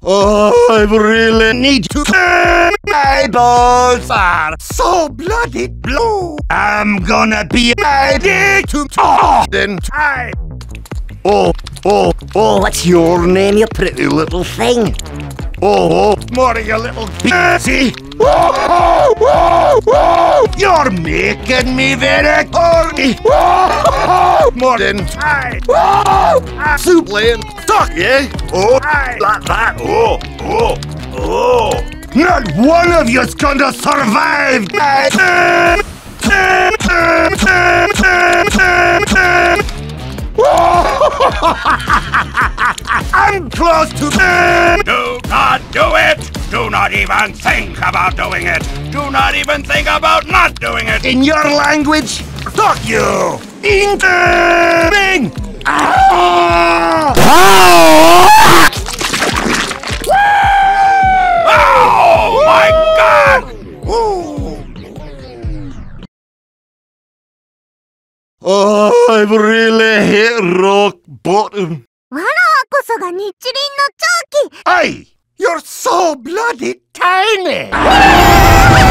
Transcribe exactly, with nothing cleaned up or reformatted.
Oh, I really need to turn. My balls are so bloody blue. I'm gonna be ready to talk then time. Oh, oh, oh, what's your name, you pretty little thing? Oh, oh, more you little busy. Oh, oh, oh, you're making me very horny. Oh, more than time. Oh, soup laying stuck, eh? Oh, like that. Oh, oh, oh. Not one of you's gonna survive. I'm close to them! Do not do it! Do not even think about doing it! Do not even think about not doing it! In your language, fuck you! Incoming! Ah! Oh my God! Oh, I've really hit rock bottom. わらわこそが日輪の長期。 Hey, you're so bloody tiny!